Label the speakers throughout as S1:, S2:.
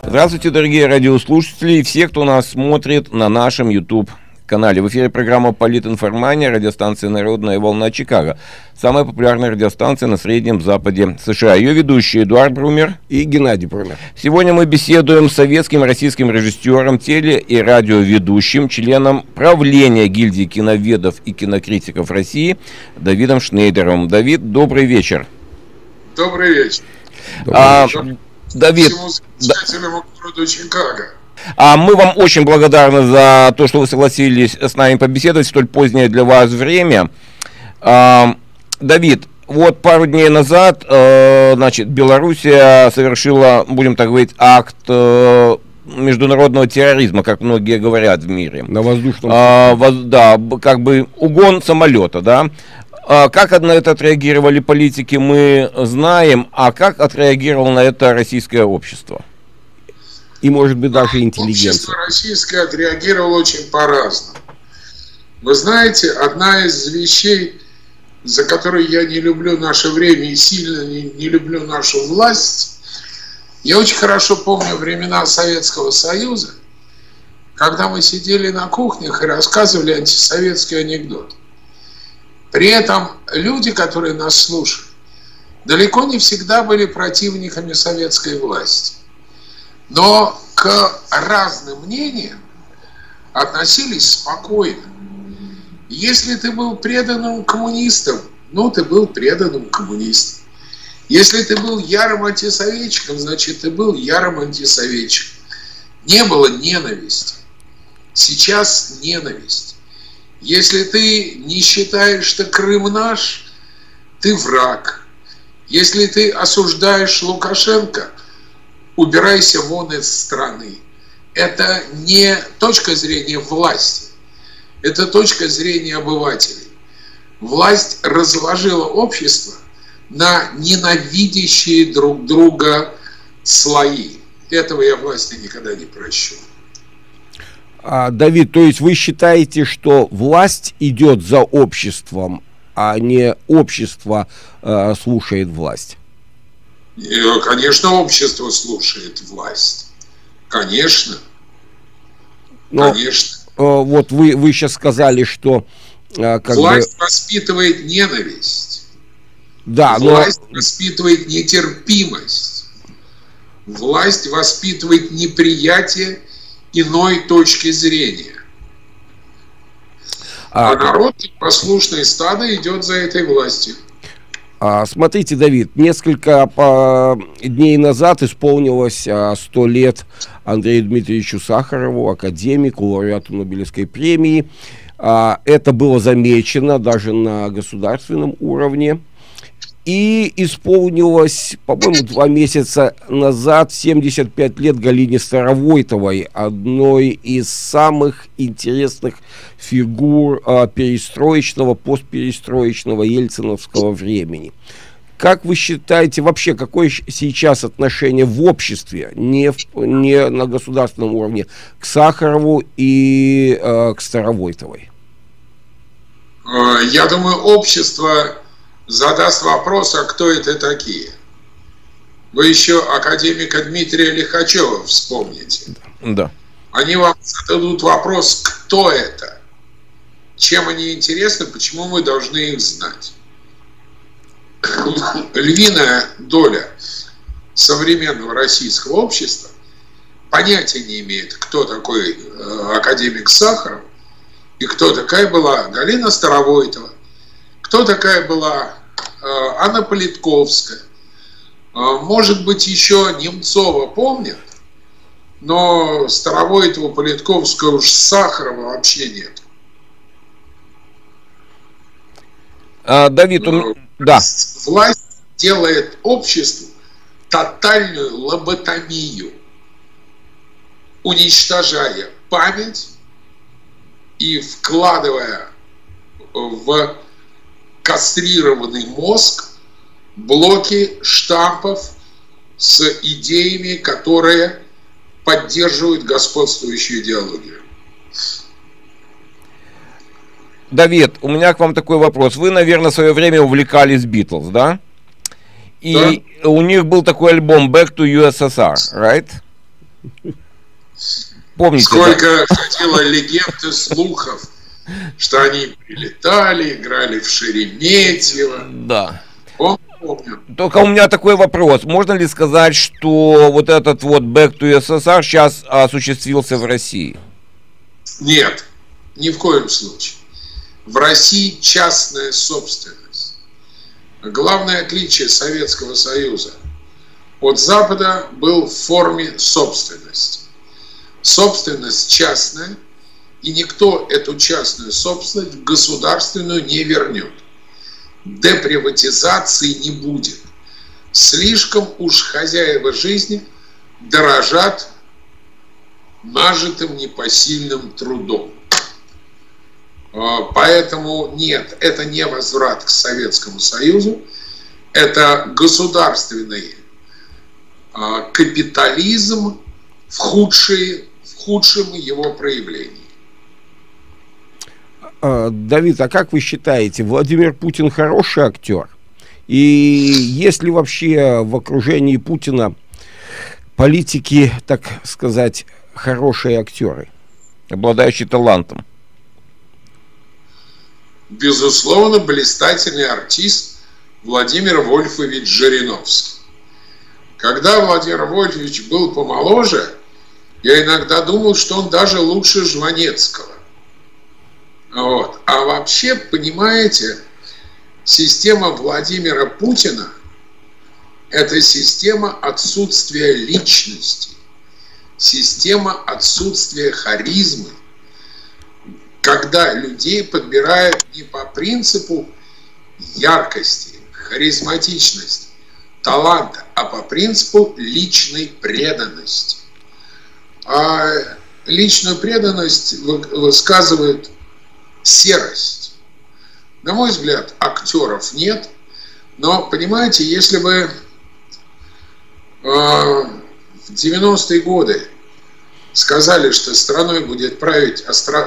S1: Здравствуйте, дорогие радиослушатели и все, кто нас смотрит на нашем YouTube-канале. В эфире программа «Политинформания», радиостанция «Народная волна» Чикаго. Самая популярная радиостанция на Среднем Западе США. Ее ведущие Эдуард Брумер
S2: и Геннадий Брумер.
S1: Сегодня мы беседуем с советским российским режиссером, теле- и радиоведущим, членом правления гильдии киноведов и кинокритиков России Давидом Шнейдером. Давид, добрый вечер.
S3: Добрый вечер.
S1: Давид,
S3: всему замечательному городу Чикаго.
S1: Мы вам очень благодарны за то, что вы согласились с нами побеседовать в столь позднее для вас время. Давид, вот пару дней назад, Белоруссия совершила, будем так говорить, акт международного терроризма, как многие говорят в мире.
S2: На воздушном.
S1: Да, как бы угон самолета, да. Как на это отреагировали политики, мы знаем, а как отреагировало на это российское общество?
S2: И, может быть, даже интеллигенция.
S3: Общество российское отреагировало очень по-разному. Вы знаете, одна из вещей, за которую я не люблю наше время и сильно не люблю нашу власть, я очень хорошо помню времена Советского Союза, когда мы сидели на кухнях и рассказывали антисоветские анекдоты. При этом люди, которые нас слушали, далеко не всегда были противниками советской власти. Но к разным мнениям относились спокойно. Если ты был преданным коммунистом, ты был преданным коммунистом. Если ты был ярым антисоветчиком, значит, ты был ярым антисоветчиком. Не было ненависти. Сейчас ненависть. Если ты не считаешь, что Крым наш, ты враг. Если ты осуждаешь Лукашенко, убирайся вон из страны. Это не точка зрения власти, это точка зрения обывателей. Власть разложила общество на ненавидящие друг друга слои. Этого я власти никогда не прощу.
S2: Давид, то есть вы считаете, что власть идет за обществом, а не общество слушает власть?
S3: Конечно, общество слушает власть. Конечно. Конечно.
S2: Вот вы сейчас сказали, что...
S3: власть воспитывает ненависть.
S2: Да,
S3: власть воспитывает нетерпимость. Власть воспитывает неприятие иной точки зрения. А народ, послушный стадо, идет за этой властью.
S2: Смотрите, Давид, несколько дней назад исполнилось 100 лет Андрею Дмитриевичу Сахарову, академику, лауреату Нобелевской премии. Это было замечено даже на государственном уровне. И исполнилось, по-моему, 2 месяца назад 75 лет Галине Старовойтовой, одной из самых интересных фигур перестроечного, постперестроечного ельциновского времени. Как вы считаете, вообще, какое сейчас отношение в обществе, не на государственном уровне, к Сахарову и к Старовойтовой?
S3: Я думаю, общество задаст вопрос, а кто это такие? Вы еще академика Дмитрия Лихачева вспомните.
S1: Да.
S3: Они вам зададут вопрос, кто это? Чем они интересны, почему мы должны их знать? Львиная доля современного российского общества понятия не имеет, кто такой академик Сахаров и кто такая была Галина Старовойтова, кто такая была Анна Политковская. Может быть, еще Немцова помнят, но Старовойтова, Политковская, уж Сахарова вообще нет.
S1: Давид, да.
S3: Власть делает обществу тотальную лоботомию, уничтожая память и вкладывая в кастрированный мозг блоки штампов с идеями, которые поддерживают господствующую идеологию.
S1: Давид, у меня к вам такой вопрос. Вы, наверное, в свое время увлекались Beatles, да? И у них был такой альбом Back to USSR, right? Помните,
S3: сколько ходило легенд и слухов, что они прилетали, играли в Шереметьево.
S1: Да.
S3: Помню.
S1: Только у меня такой вопрос. Можно ли сказать, что вот этот вот Back to USSR сейчас осуществился в России?
S3: Нет, ни в коем случае. В России частная собственность. Главное отличие Советского Союза от Запада был в форме собственности. Собственность частная, и никто эту частную собственность в государственную не вернет. Деприватизации не будет. Слишком уж хозяева жизни дорожат нажитым непосильным трудом. Поэтому нет, это не возврат к Советскому Союзу, это государственный капитализм в худшем его проявлении.
S2: Давид, а как вы считаете, Владимир Путин хороший актер? И есть ли вообще в окружении Путина политики, так сказать, хорошие актеры,
S1: обладающие талантом?
S3: Безусловно, блистательный артист Владимир Вольфович Жириновский. Когда Владимир Вольфович был помоложе, я иногда думал, что он даже лучше Жванецкого. Вот. А вообще, понимаете, система Владимира Путина – это система отсутствия личности, система отсутствия харизмы, когда людей подбирают не по принципу яркости, харизматичности, таланта, а по принципу личной преданности. А личную преданность высказывает серость. На мой взгляд, актеров нет, но, понимаете, если бы в 90-е годы сказали, что страной будет править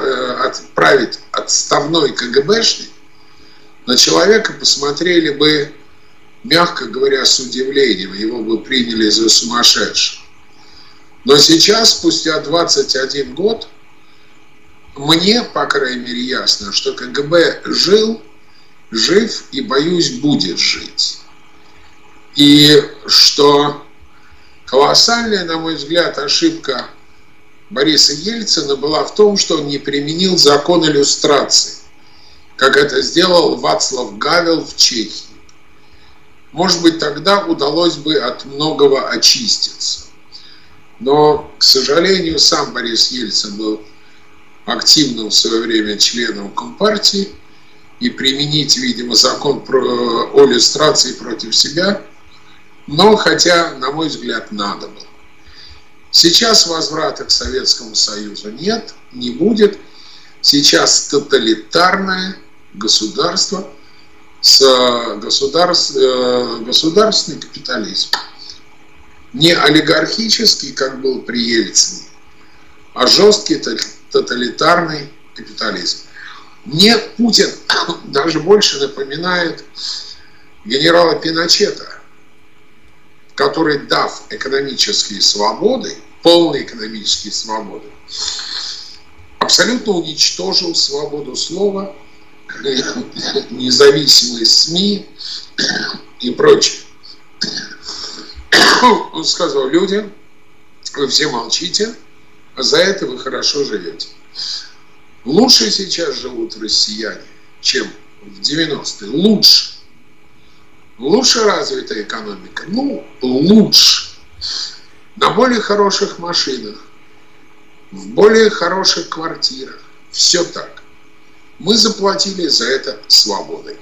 S3: отставной КГБшник, на человека посмотрели бы, мягко говоря, с удивлением, его бы приняли за сумасшедшего. Но сейчас, спустя 21 год, мне, по крайней мере, ясно, что КГБ жив и, боюсь, будет жить. И что колоссальная, на мой взгляд, ошибка Бориса Ельцина была в том, что он не применил закон иллюстрации, как это сделал Вацлав Гавел в Чехии. Может быть, тогда удалось бы от многого очиститься. Но, к сожалению, сам Борис Ельцин был активным в свое время членом Компартии, и применить, видимо, закон о иллюстрации против себя, но хотя, на мой взгляд, надо было. Сейчас возврата к Советскому Союзу нет, не будет. Сейчас тоталитарное государство с государственный капитализм. Не олигархический, как был при Ельцине, а жесткий тоталитарный капитализм. Мне Путин даже больше напоминает генерала Пиночета, который, дав экономические свободы, полные экономические свободы, абсолютно уничтожил свободу слова, независимые СМИ и прочее. Он сказал людям: вы все молчите, а за это вы хорошо живете. Лучше сейчас живут россияне, чем в 90-е. Лучше. Лучше развитая экономика. Ну, лучше. На более хороших машинах, в более хороших квартирах. Все так. Мы заплатили за это свободой.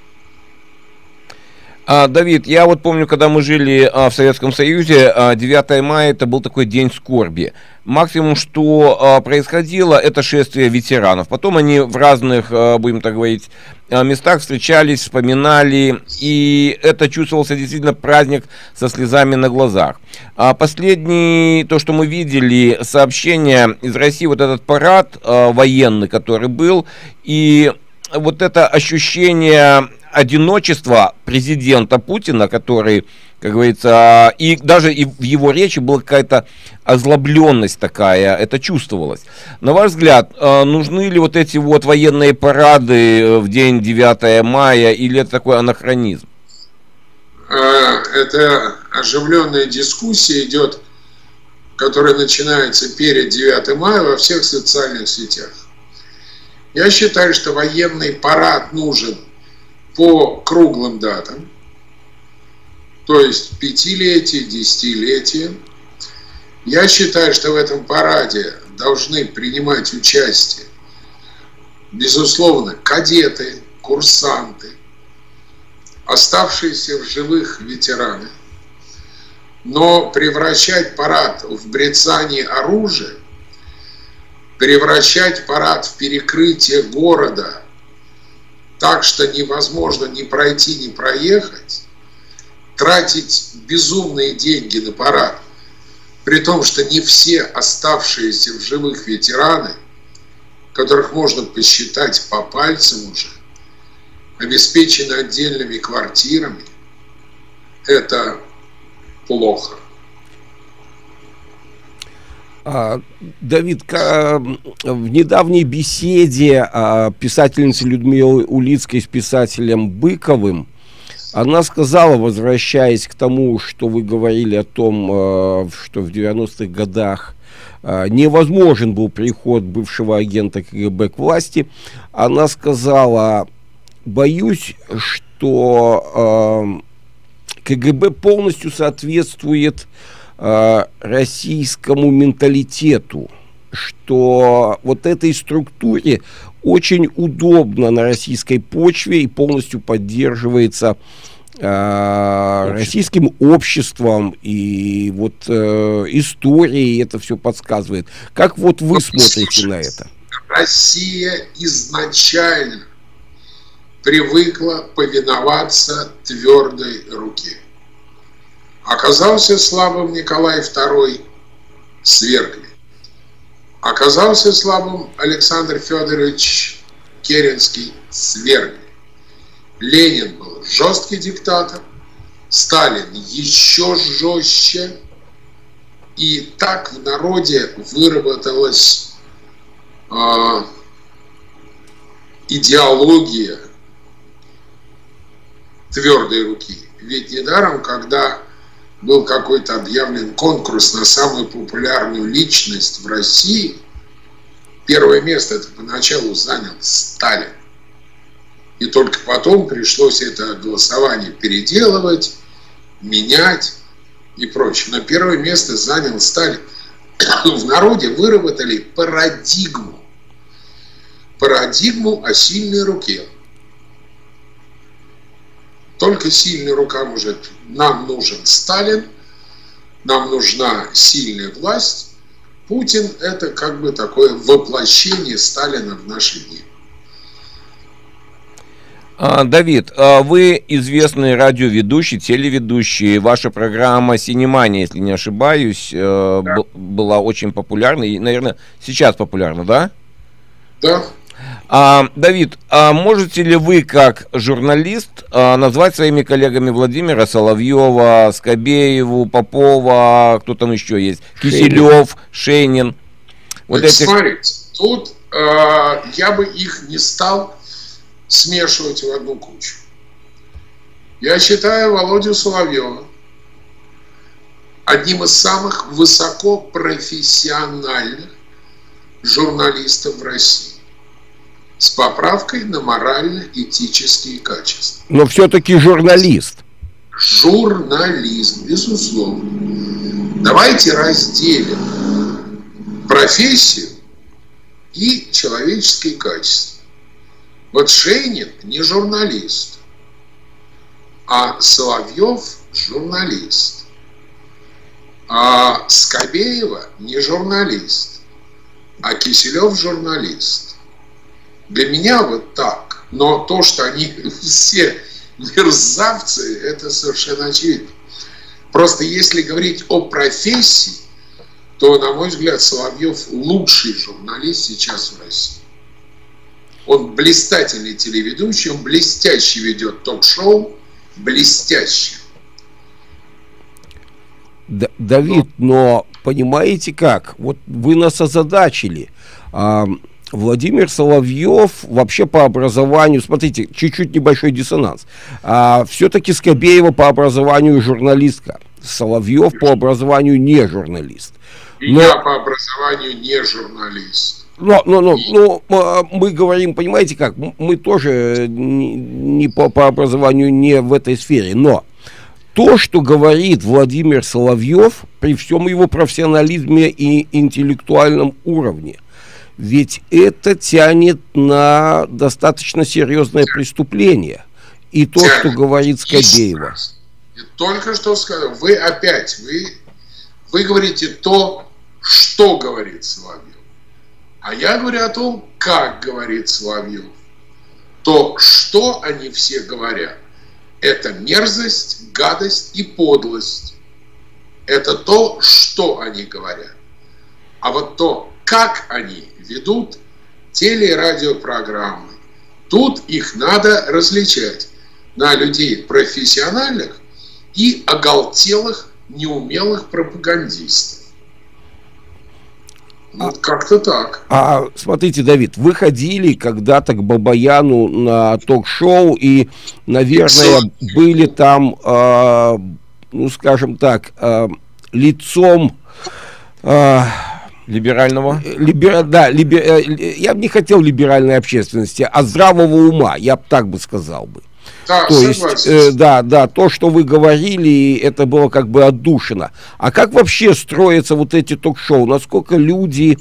S1: Давид, я вот помню, когда мы жили в Советском Союзе, 9 мая это был такой день скорби. Максимум, что происходило, это шествие ветеранов. Потом они в разных, будем так говорить, местах встречались, вспоминали, и это чувствовался действительно праздник со слезами на глазах. Последний, то, что мы видели, сообщение из России, вот этот парад военный, который был, и вот это ощущение одиночество президента Путина, который, как говорится, и даже и в его речи была какая-то озлобленность такая, это чувствовалось. На ваш взгляд, нужны ли вот эти вот военные парады в день 9 мая, или это такой анахронизм?
S3: Это оживленная дискуссия идет, которая начинается перед 9 мая во всех социальных сетях. Я считаю, что военный парад нужен по круглым датам, то есть 5-летие, 10-летие. Я считаю, что в этом параде должны принимать участие, безусловно, кадеты, курсанты, оставшиеся в живых ветераны. Но превращать парад в брецание оружия, превращать парад в перекрытие города так, что невозможно ни пройти, ни проехать, тратить безумные деньги на парад, при том, что не все оставшиеся в живых ветераны, которых можно посчитать по пальцам уже, обеспечены отдельными квартирами, это плохо.
S2: Давид, в недавней беседе писательницы Людмилы Улицкой с писателем Быковым, она сказала, возвращаясь к тому, что вы говорили о том, что в 90-х годах невозможен был приход бывшего агента КГБ к власти, она сказала: боюсь, что КГБ полностью соответствует российскому менталитету, что вот этой структуре очень удобно на российской почве и полностью поддерживается российским обществом, и вот историей это все подсказывает. Как вот вы смотрите на это?
S3: Россия изначально привыкла повиноваться твердой руке. Оказался слабым Николай II — свергли. Оказался слабым Александр Федорович Керенский — свергли. Ленин был жесткий диктатор, Сталин еще жестче. И так в народе выработалась идеология твердой руки. Ведь недаром, когда был какой-то объявлен конкурс на самую популярную личность в России, первое место это поначалу занял Сталин. И только потом пришлось это голосование переделывать, менять и прочее. Но первое место занял Сталин. В народе выработали парадигму. Парадигму о сильной руке. Только сильная рука может. Нам нужен Сталин, нам нужна сильная власть. Путин – это как бы такое воплощение Сталина в наши дни.
S1: Давид, вы известный радиоведущий, телеведущий. Ваша программа «Синемания», если не ошибаюсь, да, была очень популярна и, наверное, сейчас популярна, да?
S3: Да.
S1: Давид, можете ли вы, как журналист, назвать своими коллегами Владимира Соловьева, Скобееву, Попова, кто там еще есть, Киселев, Шейнин?
S3: Вот этих... Смотрите, тут я бы их не стал смешивать в одну кучу. Я считаю Володю Соловьева одним из самых высокопрофессиональных журналистов в России, с поправкой на морально-этические качества.
S2: Но все-таки журналист.
S3: Журналист, безусловно. Давайте разделим профессию и человеческие качества. Вот Шейнин не журналист, а Соловьев журналист. А Скобеева не журналист, а Киселев журналист. Для меня вот так. Но то, что они все мерзавцы, это совершенно очевидно. Просто если говорить о профессии, то, на мой взгляд, Соловьев лучший журналист сейчас в России. Он блистательный телеведущий, он блестяще ведет ток-шоу, блестяще.
S2: Давид, но понимаете как? Вот вы нас озадачили. Владимир Соловьев вообще по образованию, смотрите, чуть-чуть небольшой диссонанс. Все-таки Скобеева по образованию журналистка. Соловьев по образованию не журналист.
S3: Но... Я по образованию не журналист.
S2: Но мы говорим, понимаете как, мы тоже не по образованию не в этой сфере, но то, что говорит Владимир Соловьев, при всем его профессионализме и интеллектуальном уровне, ведь это тянет на достаточно серьезное преступление. И то, что говорит Скобеева.
S3: Только что сказал, вы говорите то, что говорит Соловьев. А я говорю о том, как говорит Соловьев. То, что они все говорят, это мерзость, гадость и подлость. Это то, что они говорят. А вот то, как они ведут теле- и радиопрограммы, тут их надо различать на людей профессиональных и оголтелых, неумелых пропагандистов. Вот как-то так.
S2: Смотрите, Давид, вы ходили когда-то к Бабаяну на ток-шоу и, наверное, были там, ну, скажем так, лицом...
S1: Либерального?
S2: Я бы не хотел либеральной общественности, а здравого ума, я бы так бы сказал бы.
S3: Да,
S2: то есть, то, что вы говорили, это было как бы отдушина. А как вообще строятся вот эти ток-шоу? Насколько люди,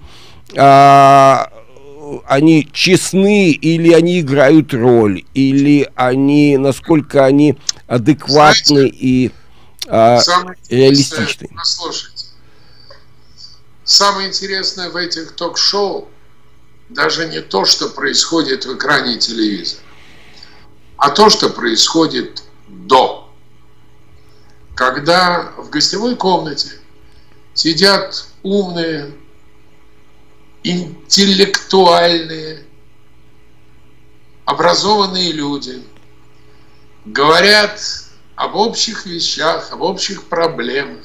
S2: они честны, или они играют роль, или насколько они адекватны и реалистичны?
S3: Послушайте, самое интересное в этих ток-шоу даже не то, что происходит в экране телевизора, а то, что происходит до. Когда в гостевой комнате сидят умные, интеллектуальные, образованные люди, говорят об общих вещах, об общих проблемах.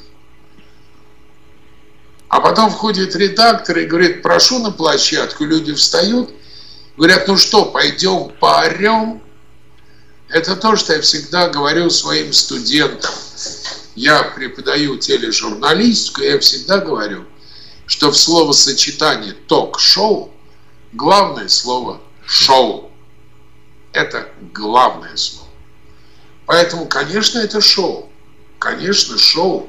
S3: А потом входит редактор и говорит: прошу на площадку. Люди встают, говорят: ну что, пойдем поорем? Это то, что я всегда говорю своим студентам. Я преподаю тележурналистику, я всегда говорю, что в словосочетании ток-шоу главное слово «шоу». Это главное слово. Поэтому, конечно, это шоу. Конечно, шоу.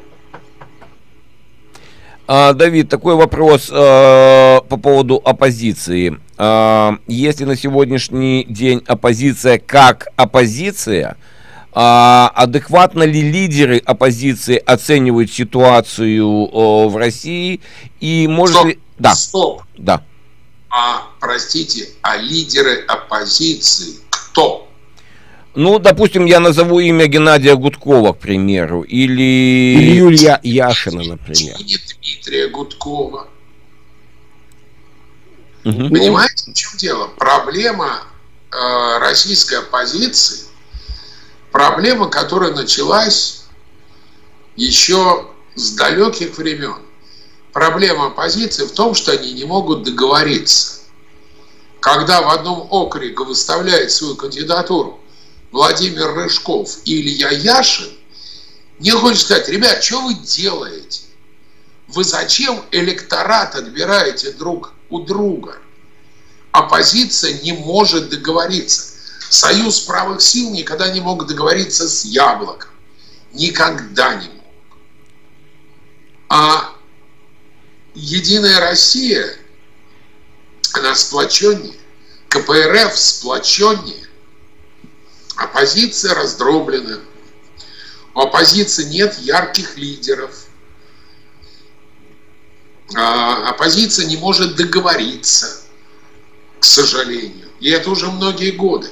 S1: Давид, такой вопрос по поводу оппозиции. Если на сегодняшний день оппозиция как оппозиция, адекватно ли лидеры оппозиции оценивают ситуацию в России? И может
S3: Стоп,
S1: ли... Да.
S3: Стоп.
S1: Да.
S3: Простите, лидеры оппозиции кто?
S1: Ну, допустим, я назову имя Геннадия Гудкова, к примеру, или
S2: Юлия Яшина, например.
S3: И Дмитрия Гудкова.
S1: Угу.
S3: Понимаете, в чем дело? Проблема российской оппозиции, проблема, которая началась еще с далеких времен. Проблема оппозиции в том, что они не могут договориться. Когда в одном округе выставляет свою кандидатуру Владимир Рыжков и Илья Яшин, мне хочется сказать: ребят, что вы делаете? Вы зачем электорат отбираете друг у друга? Оппозиция не может договориться. Союз правых сил никогда не мог договориться с Яблоком. Никогда не мог. А Единая Россия, она сплоченнее. КПРФ сплоченнее. Оппозиция раздроблена. У оппозиции нет ярких лидеров. Оппозиция не может договориться, к сожалению. И это уже многие годы.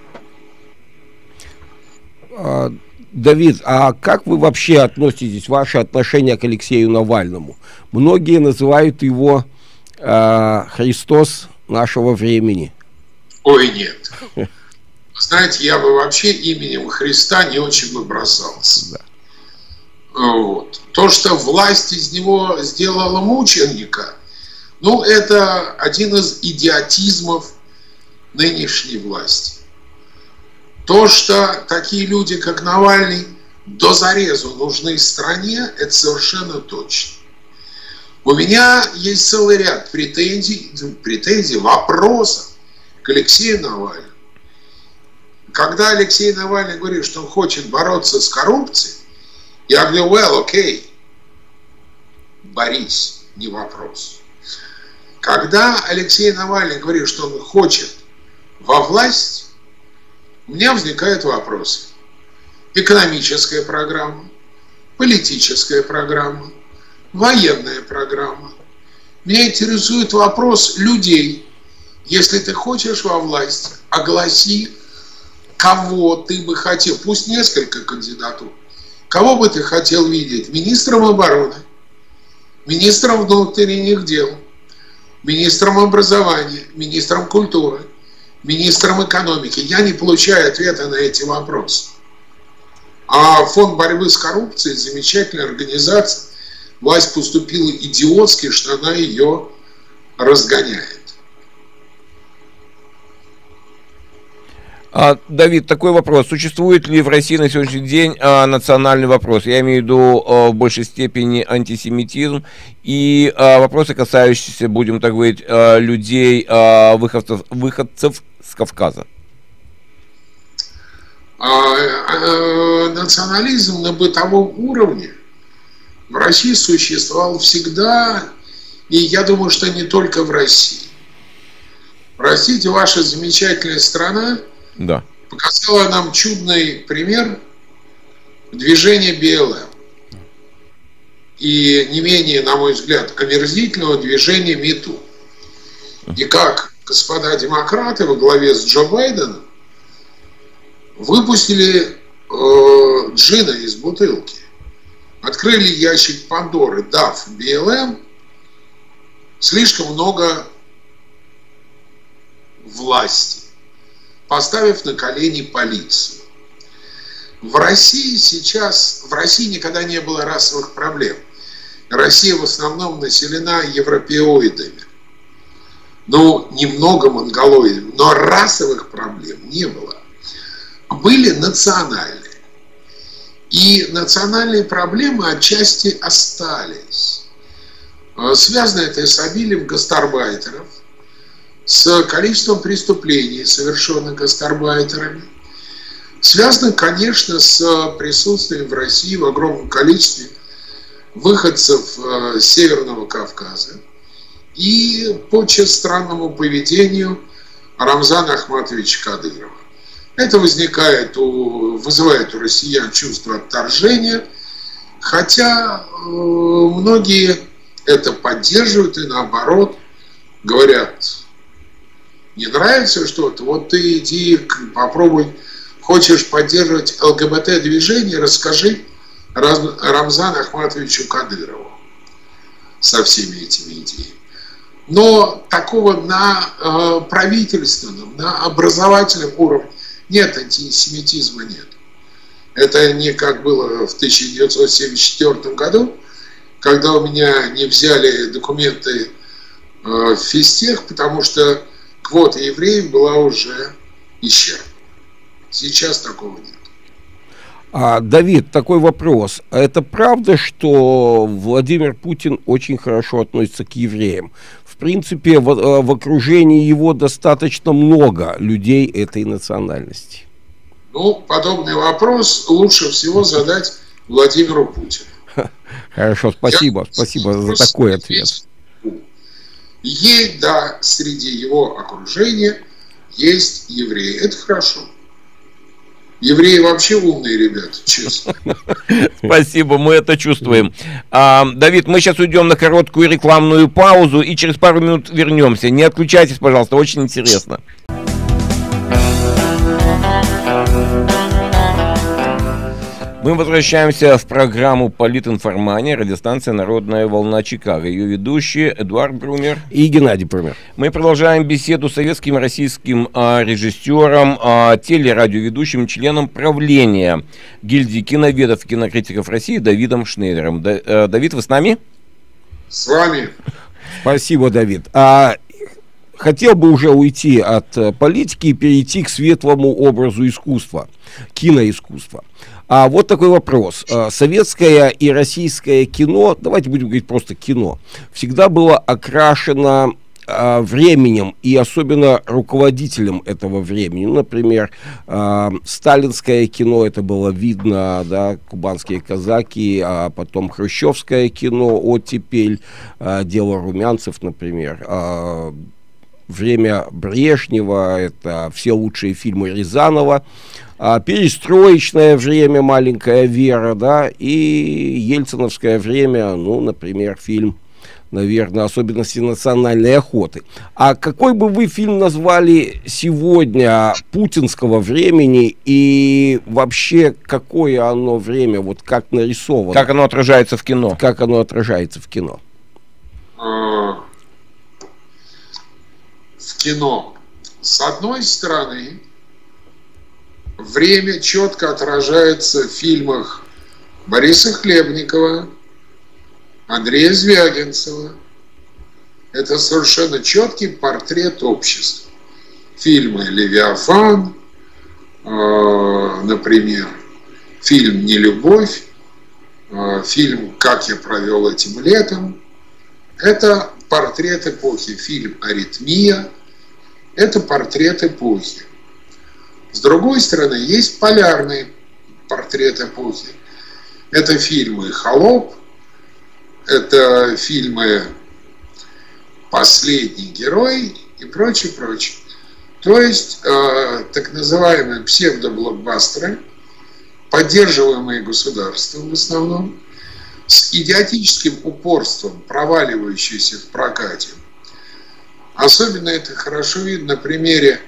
S2: Давид, а как вы вообще относитесь, ваше отношение к Алексею Навальному? Многие называют его Христос нашего времени.
S3: Ой, нет. Знаете, я бы вообще именем Христа не очень бы бросался.
S2: Да.
S3: Вот. То, что власть из него сделала мученика, ну, это один из идиотизмов нынешней власти. То, что такие люди, как Навальный, до зарезу нужны стране, это совершенно точно. У меня есть целый ряд претензий, вопросов к Алексею Навальному. Когда Алексей Навальный говорит, что он хочет бороться с коррупцией, я говорю, окей, борись, не вопрос. Когда Алексей Навальный говорит, что он хочет во власть, у меня возникают вопросы. Экономическая программа, политическая программа, военная программа. Меня интересует вопрос людей. Если ты хочешь во власть, огласи, кого ты бы хотел, пусть несколько кандидатур, кого бы ты хотел видеть министром обороны, министром внутренних дел, министром образования, министром культуры, министром экономики. Я не получаю ответа на эти вопросы. А Фонд борьбы с коррупцией, замечательная организация, власть поступила идиотски, что она ее разгоняет.
S1: Давид, такой вопрос. Существует ли в России на сегодняшний день национальный вопрос? Я имею в виду в большей степени антисемитизм и вопросы, касающиеся, будем так говорить, людей, выходцев с Кавказа.
S3: Национализм на бытовом уровне в России существовал всегда, и я думаю, что не только в России. Простите, ваша замечательная страна показала нам чудный пример движения БЛМ и не менее, на мой взгляд, омерзительного движения МИТУ. И как господа демократы во главе с Джо Байденом выпустили джина из бутылки, открыли ящик Пандоры, дав БЛМ слишком много власти, поставив на колени полицию. В России никогда не было расовых проблем. Россия в основном населена европеоидами. Ну, немного монголоидами, но расовых проблем не было. Были национальные. И национальные проблемы отчасти остались. Связано это с обилием гастарбайтеров, с количеством преступлений, совершенных гастарбайтерами. Связано, конечно, с присутствием в России в огромном количестве выходцев с Северного Кавказа и по странному поведению Рамзана Ахматовича Кадырова. Это вызывает у россиян чувство отторжения, хотя многие это поддерживают и наоборот говорят, не нравится что-то, вот ты иди попробуй, хочешь поддерживать ЛГБТ-движение, расскажи Рамзану Ахматовичу Кадырову со всеми этими идеями. Но такого на правительственном, на образовательном уровне нет, антисемитизма нет. Это не как было в 1974 году, когда у меня не взяли документы в физтех, потому что квота евреев была уже исчерпана. Сейчас такого нет.
S2: Давид, такой вопрос. А это правда, что Владимир Путин очень хорошо относится к евреям? В принципе, в окружении его достаточно много людей этой национальности.
S3: Ну, подобный вопрос лучше всего задать Владимиру Путину.
S2: Хорошо, спасибо за такой ответ.
S3: Да, среди его окружения есть евреи. Это хорошо. Евреи вообще умные ребята, честно.
S1: Спасибо, мы это чувствуем. Давид, мы сейчас уйдем на короткую рекламную паузу и через пару минут вернемся. Не отключайтесь, пожалуйста, очень интересно. Мы возвращаемся в программу «Политинформания», радиостанция «Народная волна Чикаго». Ее ведущие Эдуард Брумер
S2: и Геннадий Брумер.
S1: Мы продолжаем беседу с советским российским режиссером, телерадиоведущим, членом правления гильдии киноведов и кинокритиков России Давидом Шнейдером. Давид, вы с нами?
S3: С вами.
S2: Спасибо, Давид. Хотел бы уже уйти от политики и перейти к светлому образу искусства, киноискусства. Вот такой вопрос. Советское и российское кино, давайте будем говорить просто кино, всегда было окрашено временем и особенно руководителем этого времени. Например, сталинское кино, это было видно, да, кубанские казаки, а потом хрущевское кино, оттепель, дело румянцев, например. Время Брежнева, это все лучшие фильмы Рязанова, перестроечное время, маленькая Вера, да, и ельциновское время, ну, например, фильм, наверное, особенности национальной охоты. Какой бы вы фильм назвали сегодня путинского времени и вообще какое оно время, вот как нарисовано?
S1: Как оно отражается в кино?
S2: Как оно отражается в кино?
S3: В кино. С одной стороны, время четко отражается в фильмах Бориса Хлебникова, Андрея Звягинцева. Это совершенно четкий портрет общества. Фильмы «Левиафан», например, фильм «Нелюбовь», фильм «Как я провел этим летом». Это портрет эпохи. Фильм «Аритмия» – это портрет эпохи. С другой стороны, есть полярный портрет эпохи. Это фильмы «Холоп», это фильмы «Последний герой» и прочее, прочее. То есть, так называемые псевдоблокбастеры, поддерживаемые государством в основном, с идиотическим упорством, проваливающиеся в прокате. Особенно это хорошо видно на примере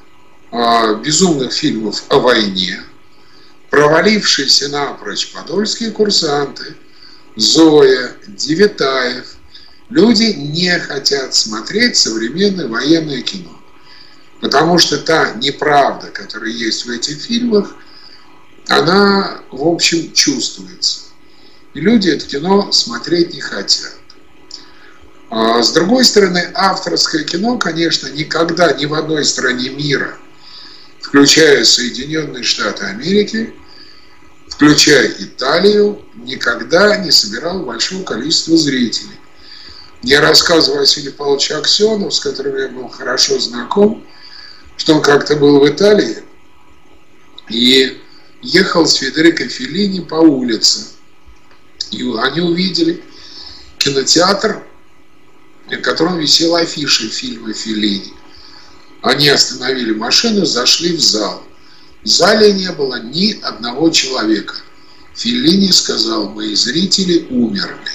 S3: безумных фильмов о войне, провалившиеся напрочь «Подольские курсанты», «Зоя», «Девятаев». Люди не хотят смотреть современное военное кино, потому что та неправда, которая есть в этих фильмах, она, в общем, чувствуется. И люди это кино смотреть не хотят. С другой стороны, авторское кино, конечно, никогда ни в одной стране мира, включая Соединенные Штаты Америки, включая Италию, никогда не собирало большого количества зрителей. Мне рассказывал Василий Павлович Аксенов, с которым я был хорошо знаком, что он как-то был в Италии и ехал с Федерико Феллини по улице. И они увидели кинотеатр, на котором висела афиша фильма Феллини. Они остановили машину, зашли в зал. В зале не было ни одного человека. Феллини сказал: мои зрители умерли.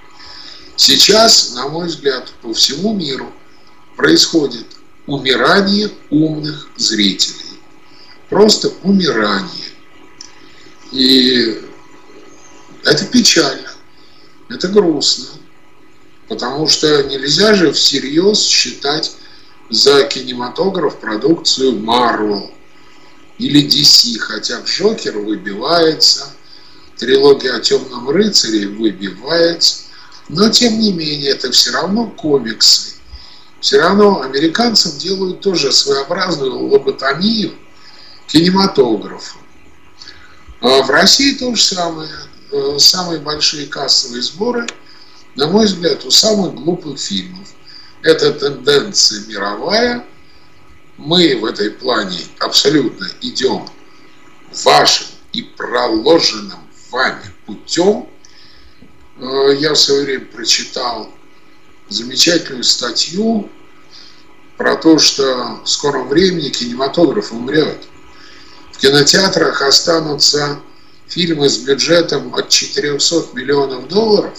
S3: Сейчас, на мой взгляд, по всему миру происходит умирание умных зрителей. Просто умирание. И это печально, это грустно. Потому что нельзя же всерьез считать за кинематограф продукцию Marvel или DC, хотя Джокер выбивается, трилогия о Темном рыцаре выбивается, но тем не менее это все равно комиксы. Все равно американцам делают тоже своеобразную лоботомию кинематографа. А в России то же самое. Самые большие кассовые сборы, на мой взгляд, у самых глупых фильмов. Это тенденция мировая. Мы в этой плане абсолютно идем вашим и проложенным вами путем. Я в свое время прочитал замечательную статью про то, что в скором времени кинематограф умрет. В кинотеатрах останутся фильмы с бюджетом от 400 миллионов долларов,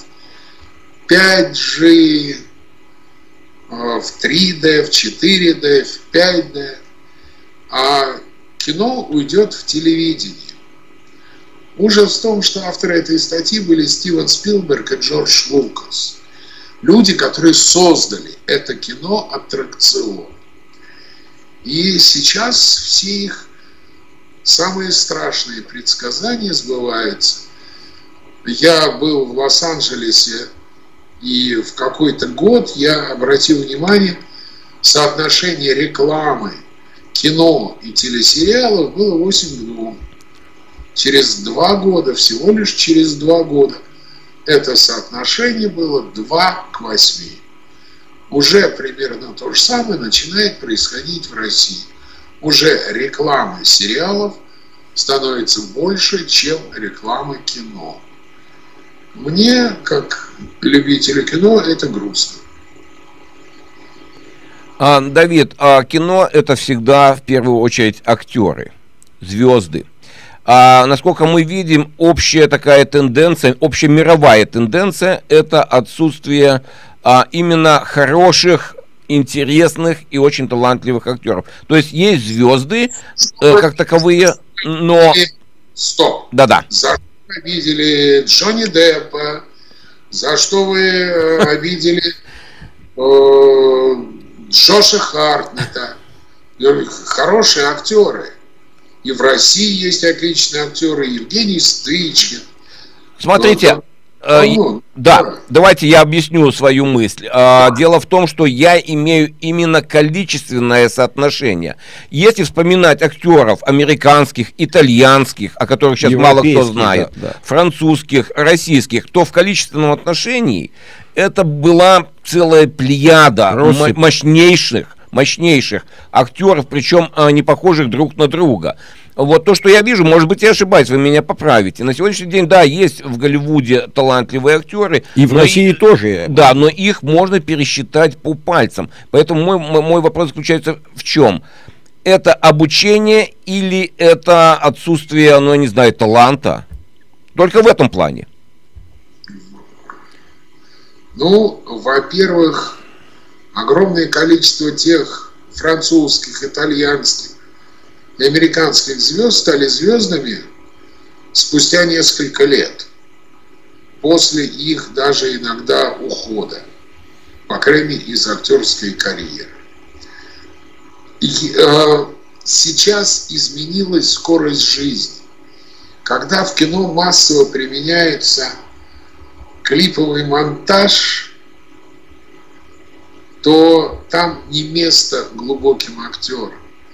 S3: 5G, в 3D, в 4D, в 5D, а кино уйдет в телевидение. Ужас в том, что авторы этой статьи были Стивен Спилберг и Джордж Лукас. Люди, которые создали это кино-аттракцион. И сейчас все их самые страшные предсказания сбываются. Я был в Лос-Анджелесе, и в какой-то год я обратил внимание, соотношение рекламы, кино и телесериалов было 8:2. Через 2 года, всего лишь через 2 года, это соотношение было 2:8. Уже примерно то же самое начинает происходить в России. Уже рекламы сериалов становится больше, чем рекламы кино. Мне, как любителю кино, это грустно.
S1: Давид, кино — это всегда в первую очередь актеры, звезды. Насколько мы видим, общая такая тенденция, общемировая тенденция — это отсутствие именно хороших, интересных и очень талантливых актеров. То есть есть звезды как таковые, но...
S3: Стоп.
S1: Да-да.
S3: За что вы обидели Джонни Деппа? За что вы обидели Джоша Хартнета? Хорошие актеры. И в России есть отличные актеры. Евгений Стычкин.
S1: Смотрите, да, давайте я объясню свою мысль. Дело в том, что я имею именно количественное соотношение. Если вспоминать актеров американских, итальянских, о которых сейчас мало кто знает, французских, российских, то в количественном отношении это была целая плеяда мощнейших актеров, причем не похожих друг на друга. Вот то, что я вижу, может быть, я ошибаюсь, вы меня поправите. На сегодняшний день, да, есть в Голливуде талантливые актеры.
S2: И в России тоже.
S1: Да, но их можно пересчитать по пальцам. Поэтому мой вопрос заключается в чем? Это обучение или это отсутствие, ну, я не знаю, таланта? Только в этом плане.
S3: Ну, во-первых, огромное количество тех французских, итальянских и американских звезд стали звездами спустя несколько лет, после их даже иногда ухода, по крайней мере, из актерской карьеры. И сейчас изменилась скорость жизни. Когда в кино массово применяется клиповый монтаж, то там не место глубоким актерам.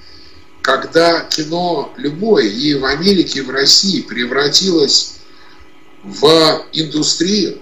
S3: Когда кино любое, и в Америке, и в России, превратилось в индустрию,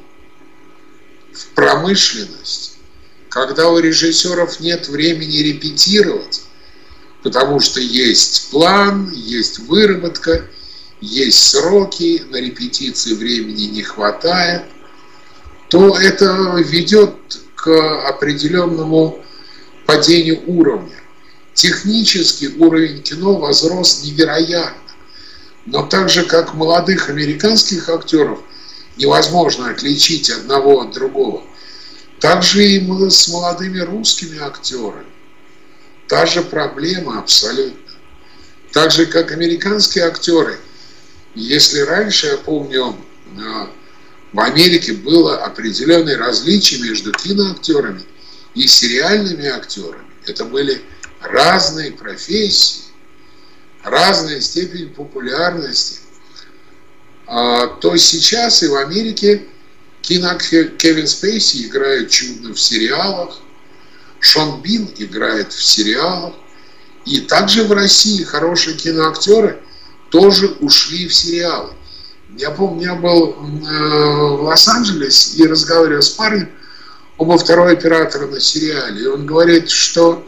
S3: в промышленность, когда у режиссеров нет времени репетировать, потому что есть план, есть выработка, есть сроки, на репетиции времени не хватает, то это ведет к определенному падению уровня. Технический уровень кино возрос невероятно. Но так же, как молодых американских актеров невозможно отличить одного от другого, так же и с молодыми русскими актерами. Та же проблема абсолютно. Так же, как американские актеры. Если раньше, я помню, в Америке было определенное различие между киноактерами и сериальными актерами. Это были разные профессии, разная степень популярности, то сейчас и в Америке киноактер Кевин Спейси играет чудно в сериалах, Шон Бин играет в сериалах, и также в России хорошие киноактеры тоже ушли в сериалы. Я помню, я был в Лос-Анджелесе и разговаривал с парнем, он был второй оператор на сериале, и он говорит, что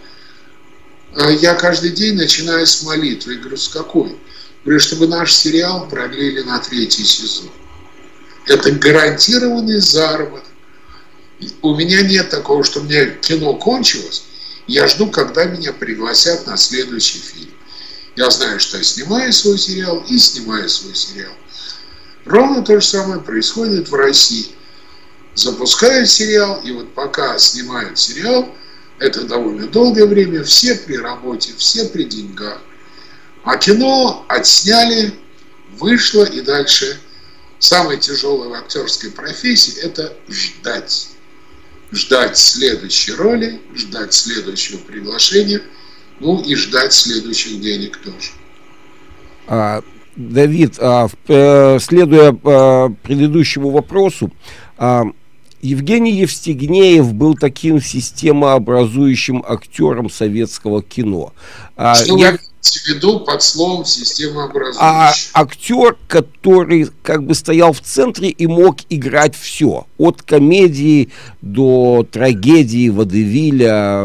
S3: я каждый день начинаю с молитвы. Я говорю, с какой? Говорю, чтобы наш сериал продлили на 3-й сезон. Это гарантированный заработок. У меня нет такого, что у меня кино кончилось, я жду, когда меня пригласят на следующий фильм. Я знаю, что я снимаю свой сериал и снимаю свой сериал. Ровно то же самое происходит в России. Запускают сериал, и вот пока снимают сериал, это довольно долгое время, все при работе, все при деньгах. А кино отсняли, вышло, и дальше самое тяжелое в актерской профессии – это ждать. Ждать следующей роли, ждать следующего приглашения, ну и ждать следующих денег тоже.
S2: Давид, следуя предыдущему вопросу, Евгений Евстигнеев был таким системообразующим актером советского кино.
S3: Что вы имеете в виду под словом системообразующий?
S2: Актер, который как бы стоял в центре и мог играть все. От комедии до трагедии, водевиля,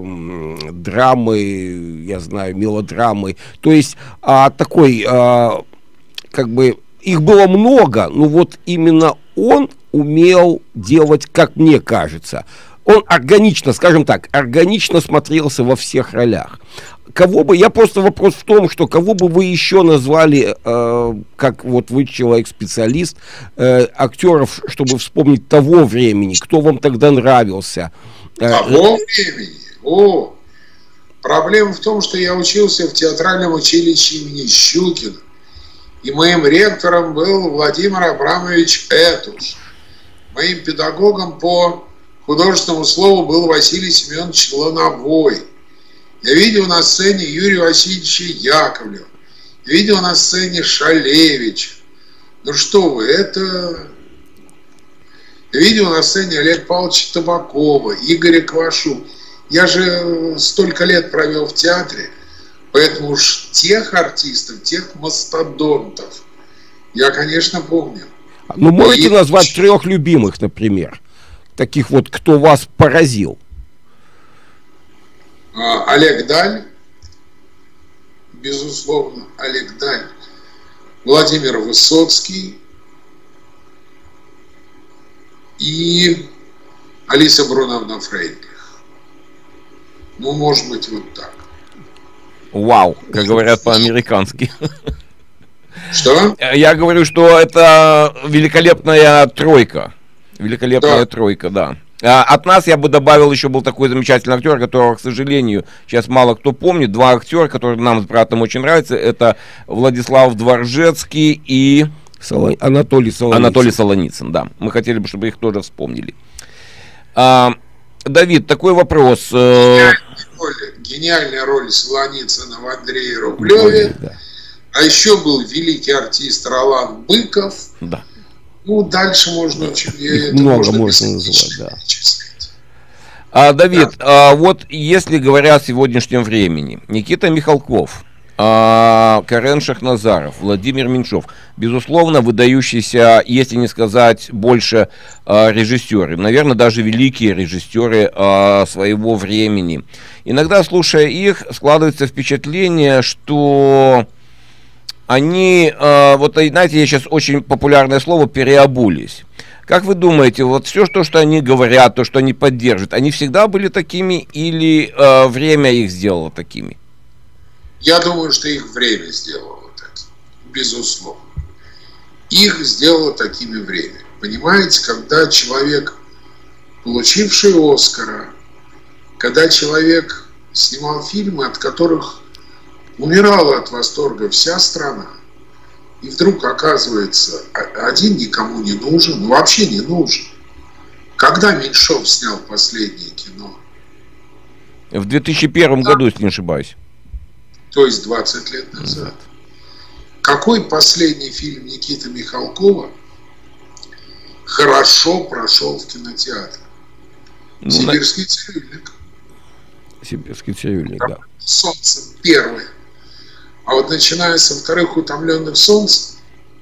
S2: драмы, я знаю, мелодрамы. То есть такой, как бы, их было много, но вот именно он умел делать, как мне кажется. Он органично, скажем так, органично смотрелся во всех ролях. Вопрос в том, что кого бы вы еще назвали, как вот вы человек-специалист, актеров, чтобы вспомнить того времени, кто вам тогда нравился?
S3: Того времени? Проблема в том, что я учился в театральном училище имени Щукина, и моим ректором был Владимир Абрамович Этуш. Моим педагогом по художественному слову был Василий Семенович Лановой. Я видел на сцене Юрия Васильевича Яковлева. Я видел на сцене Шалевича. Ну что вы, это... Я видел на сцене Олега Павловича Табакова, Игоря Квашу. Я же столько лет провел в театре, поэтому уж тех артистов, тех мастодонтов я, конечно, помню.
S2: Ну, можете назвать 3 любимых, например? Таких вот, кто вас поразил?
S3: Олег Даль, безусловно, Олег Даль. Владимир Высоцкий и Алиса Бруновна Фрейдлих. Ну, может быть, вот так.
S1: Вау, как говорят по-американски.
S3: Что?
S1: Я говорю, что это великолепная тройка. Великолепная тройка, да. От нас я бы добавил, еще был такой замечательный актер, которого, к сожалению, сейчас мало кто помнит. 2 актера, которые нам с братом очень нравятся. Это Владислав Дворжецкий и
S2: Анатолий Солоницын.
S1: Анатолий Солоницын, да. Мы хотели бы, чтобы их тоже вспомнили. Давид, такой вопрос.
S3: Гениальная роль Солоницына в Андрее Рублеве. Да. А еще был великий артист Ролан Быков. Да. Ну, дальше можно очень
S2: много можно называть,
S1: да. Давид, вот если говоря о сегодняшнем времени, Никита Михалков, Карен Шахназаров, Владимир Меньшов, безусловно, выдающиеся, если не сказать больше, режиссеры, наверное, даже великие режиссеры своего времени. Иногда, слушая их, складывается впечатление, что они, вот знаете, есть сейчас очень популярное слово, переобулись. Как вы думаете, вот все, что они говорят, то, что они поддерживают, они всегда были такими или время их сделало такими?
S3: Я думаю, что их время сделало такими, безусловно. Их сделало такими время. Понимаете, когда человек, получивший Оскара, когда человек снимал фильмы, от которых умирала от восторга вся страна, и вдруг оказывается, один никому не нужен, вообще не нужен. Когда Меньшов снял последнее кино?
S1: В 2001 году, если не ошибаюсь.
S3: То есть 20 лет назад. Какой последний фильм Никиты Михалкова хорошо прошел в кинотеатре? «Сибирский цирюльник».
S2: «Сибирский цирюльник», да.
S3: «Солнце» первый. А вот начиная со вторых «Утомленных солнцем»,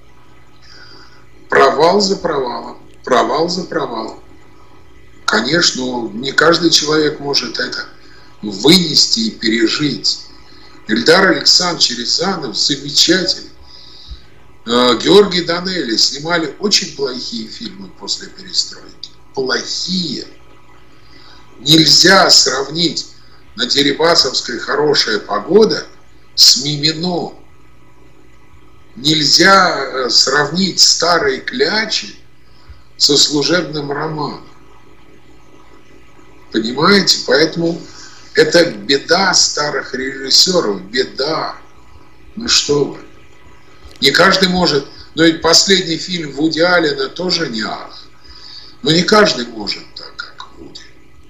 S3: провал за провалом, провал за провалом. Конечно, не каждый человек может это вынести и пережить. Эльдар Александрович Рязанов замечательный. Георгий Данелли снимали очень плохие фильмы после перестройки. Плохие. Нельзя сравнить на Дерибасовской «Хорошая погода» с «Мимино». Нельзя сравнить «Старые клячи» со «Служебным романом». Понимаете? Поэтому это беда старых режиссеров, беда. Ну что вы. Не каждый может. Но ведь последний фильм Вуди Аллена тоже не ах. Но не каждый может так, как Вуди.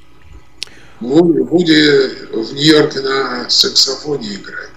S3: Вуди в Нью-Йорке на саксофоне играет.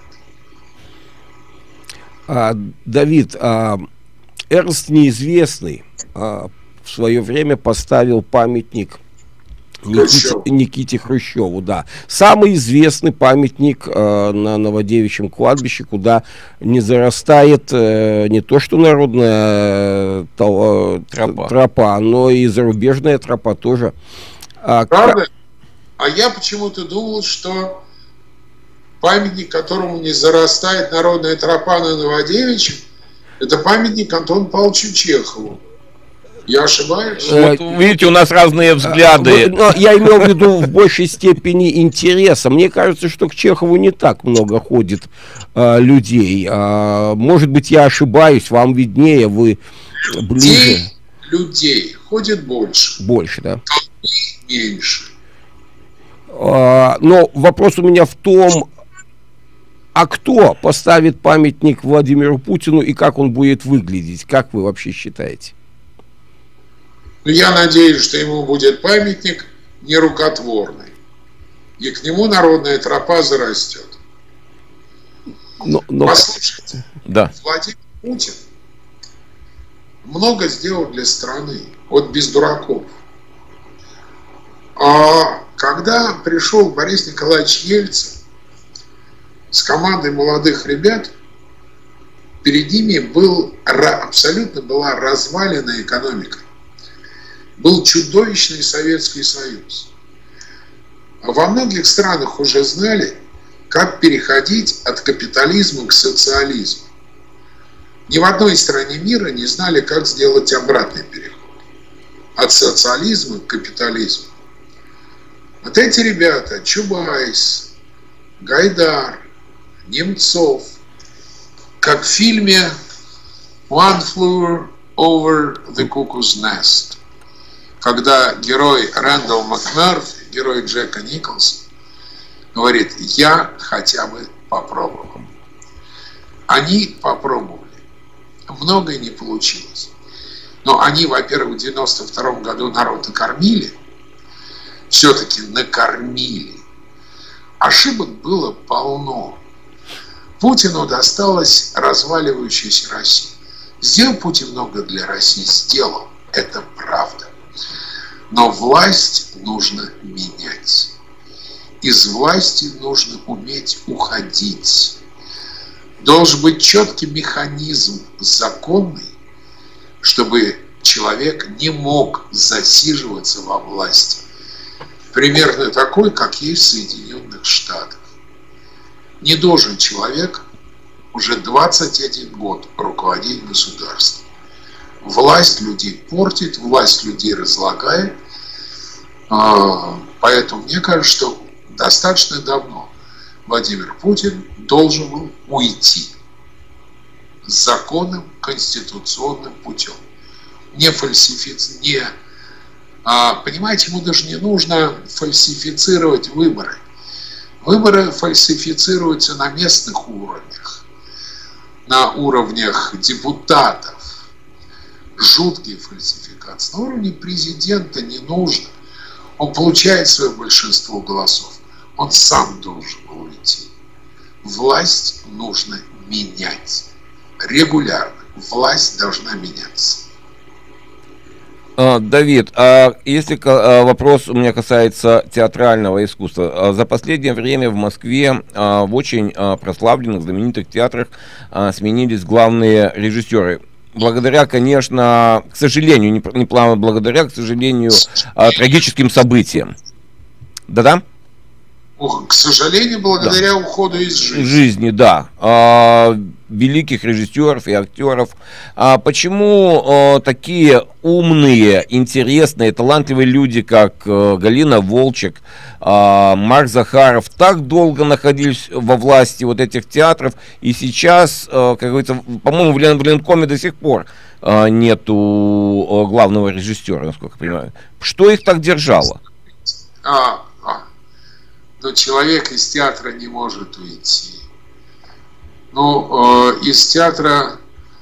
S2: Давид, Эрнст Неизвестный в свое время поставил памятник Никите Хрущеву, да. Самый известный памятник на Новодевичьем кладбище, куда не зарастает не то что народная тропа, но и зарубежная тропа тоже.
S3: Правда? А я почему-то думал, что памятник, которому не зарастает народная тропа на Новодевичьем, это памятник Антону Павловичу Чехову. Я ошибаюсь?
S1: Вот, видите, у нас разные взгляды.
S2: Но я имел в виду в большей степени интереса. Мне кажется, что к Чехову не так много ходит людей. Может быть, я ошибаюсь, вам виднее, вы ближе.
S3: Людей ходит больше.
S2: Больше, да?
S3: Меньше.
S2: Но вопрос у меня в том, а кто поставит памятник Владимиру Путину и как он будет выглядеть? Как вы вообще считаете?
S3: Но я надеюсь, что ему будет памятник нерукотворный. И к нему народная тропа зарастет. Послушайте,
S1: да.
S3: Владимир Путин много сделал для страны. Вот без дураков. А когда пришел Борис Николаевич Ельцин с командой молодых ребят, перед ними абсолютно была развалена экономика. Был чудовищный Советский Союз. Во многих странах уже знали, как переходить от капитализма к социализму. Ни в одной стране мира не знали, как сделать обратный переход. От социализма к капитализму. Вот эти ребята, Чубайс, Гайдар, Немцов, как в фильме «One Flew Over the Cuckoo's Nest», когда герой Рэндалл МакМёрфи, герой Джека Николсона, говорит: я хотя бы попробовал. Они попробовали. Многое не получилось. Но они, во-первых, в 92 году народ накормили. Все-таки накормили. Ошибок было полно. Путину досталась разваливающаяся Россия. Сделал Путин много для России? Сделал. Это правда. Но власть нужно менять. Из власти нужно уметь уходить. Должен быть четкий механизм законный, чтобы человек не мог засиживаться во власти. Примерно такой, как есть в Соединенных Штатах. Не должен человек уже 21 год руководить государством. Власть людей портит, власть людей разлагает. Поэтому мне кажется, что достаточно давно Владимир Путин должен был уйти законным конституционным путем. Понимаете, ему даже не нужно фальсифицировать выборы. Выборы фальсифицируются на местных уровнях, на уровнях депутатов. Жуткие фальсификации. На уровне президента не нужно. Он получает свое большинство голосов. Он сам должен уйти. Власть нужно менять. Регулярно. Власть должна меняться.
S1: Давид, а если вопрос у меня касается театрального искусства, за последнее время в Москве в очень прославленных, знаменитых театрах сменились главные режиссеры. Благодаря, конечно, к сожалению, не благодаря, к сожалению, трагическим событиям. Да-да?
S3: К сожалению, благодаря уходу из жизни.
S1: Жизни, да. Великих режиссеров и актеров. Почему такие умные, интересные, талантливые люди, как Галина Волчек, Марк Захаров, так долго находились во власти вот этих театров, и сейчас, как говорится, по-моему, в Ленкоме до сих пор нету главного режиссера, насколько я понимаю. Что их так держало?
S3: Но человек из театра не может уйти. Из театра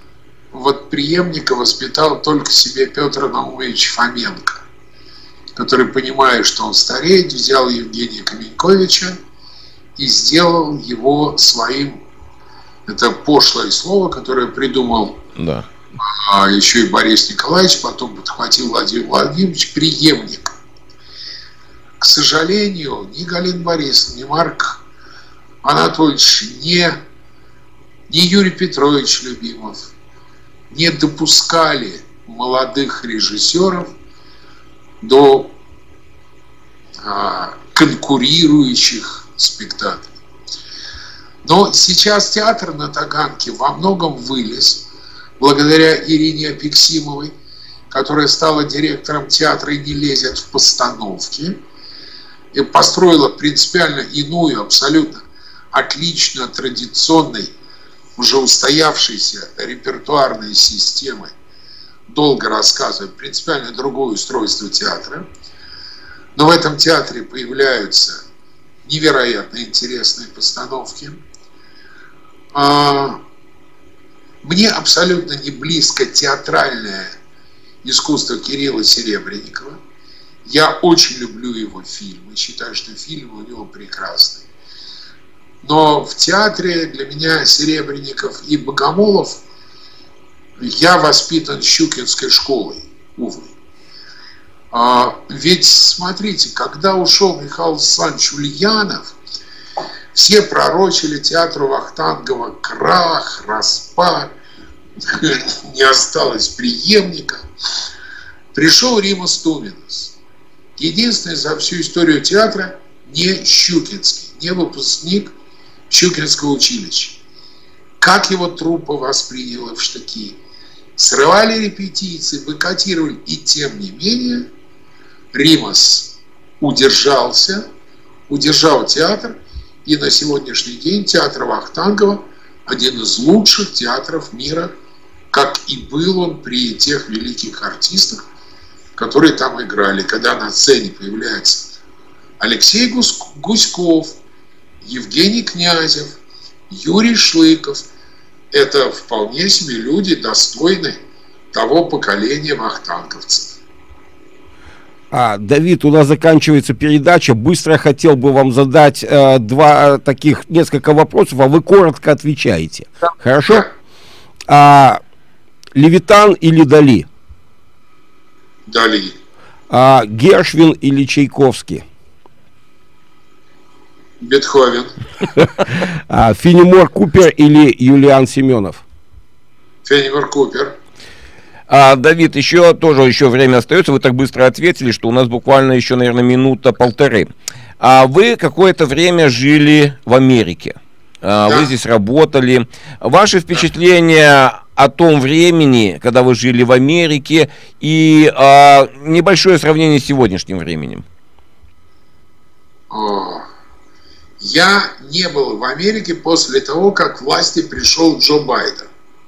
S3: вот преемника воспитал только себе Петр Наумович Фоменко, который, понимая, что он стареет, взял Евгения Каменьковича и сделал его своим, это пошлое слово, которое придумал еще и Борис Николаевич, потом подхватил Владимир Владимирович, преемник. К сожалению, ни Галина Борисовна, ни Марк Анатольевич, ни Юрий Петрович Любимов не допускали молодых режиссеров до конкурирующих спектаклей. Но сейчас театр на Таганке во многом вылез благодаря Ирине Апексимовой, которая стала директором театра и не лезет в постановки, и построила принципиально иную, абсолютно отлично традиционной, уже устоявшейся репертуарной системой, долго рассказывая, принципиально другое устройство театра. Но в этом театре появляются невероятно интересные постановки. Мне абсолютно не близко театральное искусство Кирилла Серебренникова. Я очень люблю его фильмы, считаю, что фильмы у него прекрасные. Но в театре для меня Серебренников и Богомолов, я воспитан Щукинской школой, увы. Ведь, смотрите, когда ушел Михаил Александрович Ульянов, все пророчили театру Вахтангова крах, распад, не осталось преемника. Пришел Римас Туминас, единственный за всю историю театра не щукинский, не выпускник Щукинского училища. Как его труппа восприняла в штыки? Срывали репетиции, бойкотировали, и тем не менее Римас удержал театр, и на сегодняшний день театр Вахтангова один из лучших театров мира, как и был он при тех великих артистах, которые там играли. Когда на сцене появляется Алексей Гуськов, Евгений Князев, Юрий Шлыков, это вполне себе люди, достойны того поколения вахтанговцев.
S2: Давид, у нас заканчивается передача. Быстро хотел бы вам задать несколько вопросов, а вы коротко отвечаете. Да. Хорошо? Левитан или Дали?
S3: Дали.
S2: Гершвин или Чайковский?
S3: Бетховен.
S2: Фенемор Купер или Юлиан Семенов?
S3: Фенемор Купер.
S1: Давид, еще время остается. Вы так быстро ответили, что у нас буквально еще, наверное, минута-полторы. Вы какое-то время жили в Америке. Да. Вы здесь работали. Ваши впечатления о том времени, когда вы жили в Америке, и небольшое сравнение с сегодняшним временем?
S3: Я не был в Америке после того, как к власти пришел Джо Байден.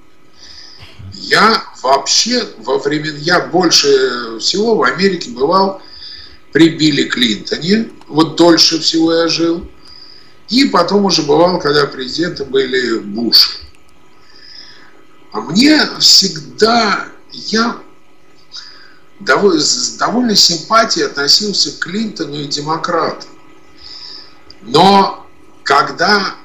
S3: Я вообще я больше всего в Америке бывал при Билли Клинтоне, вот дольше всего я жил, и потом уже бывал, когда президенты были Буш. А мне всегда, я с довольной симпатией относился к Клинтону и демократам. Но когда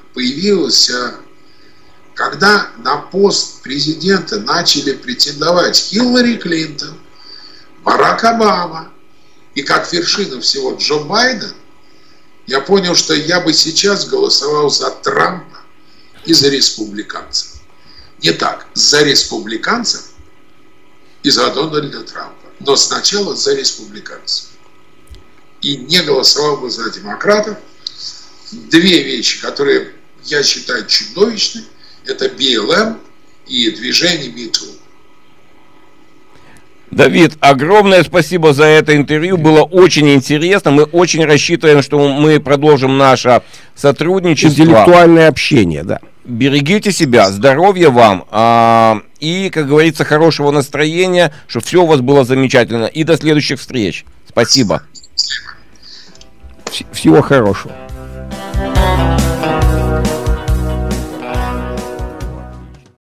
S3: на пост президента начали претендовать Хиллари Клинтон, Барак Обама и как вершина всего Джо Байден, я понял, что я бы сейчас голосовал за Трампа и за республиканцев. Не так, за республиканцев и за Дональда Трампа, но сначала за республиканцев. И не голосовал бы за демократов. Две вещи, которые я считаю чудовищными, это БЛМ и движение МИТУ.
S1: Давид, огромное спасибо за это интервью, было очень интересно, мы очень рассчитываем, что мы продолжим наше сотрудничество.
S2: Интеллектуальное общение, да.
S1: Берегите себя, здоровья вам и, как говорится, хорошего настроения, чтобы все у вас было замечательно. И до следующих встреч. Спасибо.
S2: Всего хорошего.